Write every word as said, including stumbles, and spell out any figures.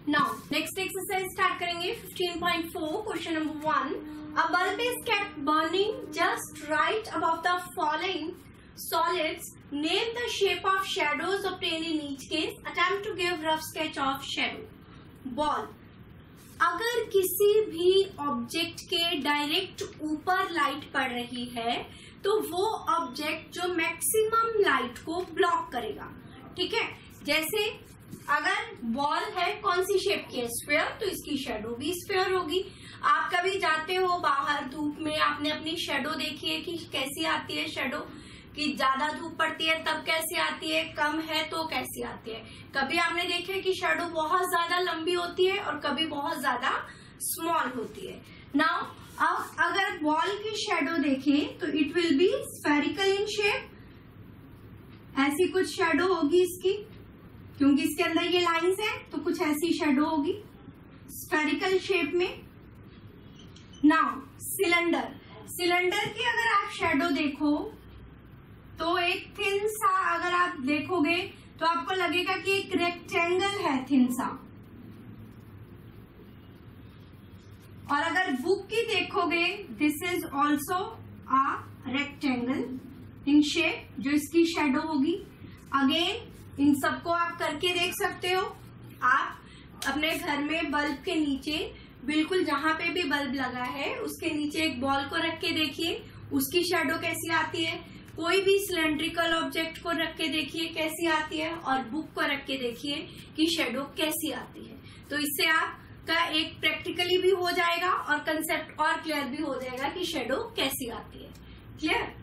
Now next exercise start करेंगे fifteen point four, question number one. A bulb is kept burning just right above the following solids. Name the shape of shadows obtained in each case. Attempt to give rough sketch of shadow. Ball. अगर किसी भी object के direct ऊपर light पड़ रही है तो वो ऑब्जेक्ट जो मैक्सिमम लाइट को ब्लॉक करेगा, ठीक है। जैसे अगर बॉल है कौन सी शेप की है, स्फीयर, तो इसकी शेडो भी स्फीयर होगी। आप कभी जाते हो बाहर धूप में, आपने अपनी शेडो देखी है कि कैसी आती है शेडो, कि ज्यादा धूप पड़ती है तब कैसी आती है, कम है तो कैसी आती है। कभी आपने देखा है कि शेडो बहुत ज्यादा लंबी होती है और कभी बहुत ज्यादा स्मॉल होती है। नाउ अब अगर बॉल की शेडो देखें तो it will be spherical in shape, ऐसी कुछ शेडो होगी इसकी, क्योंकि इसके अंदर ये लाइंस है तो कुछ ऐसी शेडो होगी स्फेरिकल शेप में। नाउ सिलेंडर, सिलेंडर की अगर आप शेडो देखो तो एक थिन सा, अगर आप देखोगे तो आपको लगेगा कि एक रेक्टेंगल है थिन सा, और अगर बुक की देखोगे this is also a rectangle in shape, जो इसकी शेडो होगी। अगेन इन सबको आप करके देख सकते हो। आप अपने घर में बल्ब के नीचे, बिल्कुल जहां पे भी बल्ब लगा है उसके नीचे एक बॉल को रख के देखिए उसकी शेडो कैसी आती है। कोई भी सिलेंड्रिकल ऑब्जेक्ट को रख के देखिए कैसी आती है, और बुक को रख के देखिए कि शेडो कैसी आती है। तो इससे आपका एक प्रैक्टिकली भी हो जाएगा और कंसेप्ट और क्लियर भी हो जाएगा कि शेडो कैसी आती है। क्लियर?